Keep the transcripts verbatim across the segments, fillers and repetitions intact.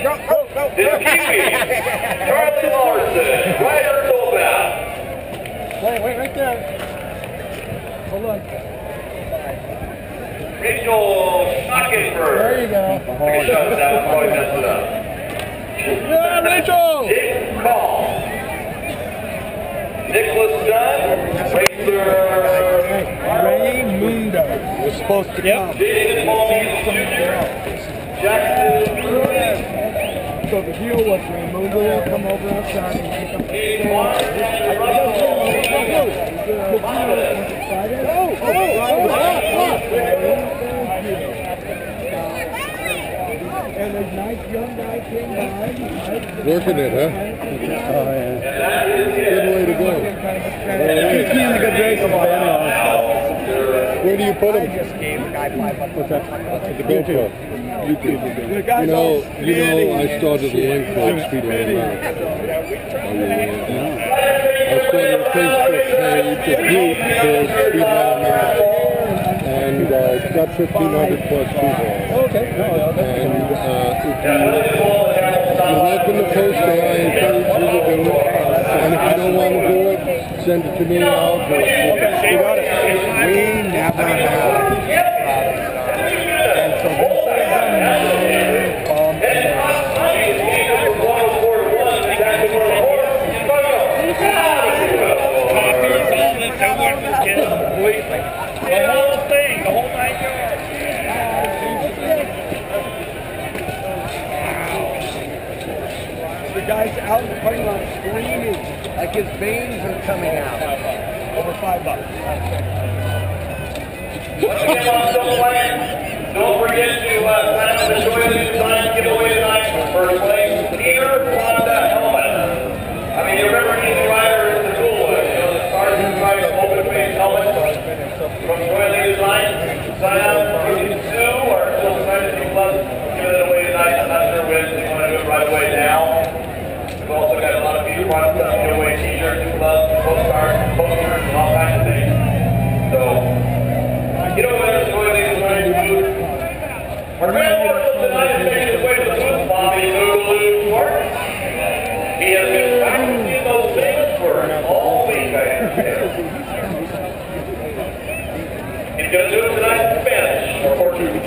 Go, go, go. The Kiwi, Charlie Larson, Ryder Solbath. Wait, wait, right there. Hold on. Rachel Schockenberg. There you go. Take a shot at that one, probably messed it up. Yeah, Rachel! Dick Call. Nicholas Dunn, Racer. Raymundo. We're supposed to come. Jason Mulvey Junior Jackson Ruiz. So the deal was Raymundo will come over outside and pick up the James Watson, Oh, oh, oh, and a nice young guy came by. Working it, huh? Oh, yeah. Good way to go. He's in a good race by anyhow. Where do you put him? I just gave the guy five bucks. At the GoPro. YouTube. You know, you know, I started a link called Speedway America. Oh, yeah. I started a Facebook page, a group called Speedway America. And uh, it's got fifteen hundred plus people. Okay. And uh, if you, you're welcome to post there, I encourage you to do it. And if you don't want to do it, send it to me and I'll do it. We got it. We never have. And so this is um, The whole thing, the whole nine yards. the guy's out in the parking lot screaming like his veins are coming out. Over five bucks. Once again, on the plan, don't forget to uh, sign up to join the design giveaway tonight for first place. Peter Honda helmet. I mean, you remember Easy Rider is the cool one. You know, the Sergeant Rider open face helmet from Joy Design. Sign up, you can sue or still sign it to plus. Give it away tonight. I'm not sure when. You want to do it right away now. We've also got a lot of people want to give away t-shirts, gloves, postcards, posters, and all kinds of things. So, get over there, Joy Design booth. Our grand marshal tonight is making his way to the booth, Bobby Lulu Mark. He has been practicing those things for all week, I understand. He's going to do it tonight in Spanish, or Portuguese.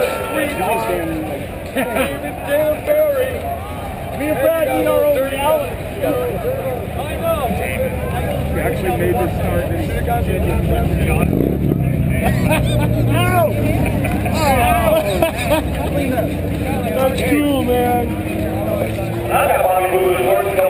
Damn Barry. Me and Brad eat our own salad. I know. We actually made this start in Virginia. Ow! Ow! That's cool, man. I got Bobby Lulu's working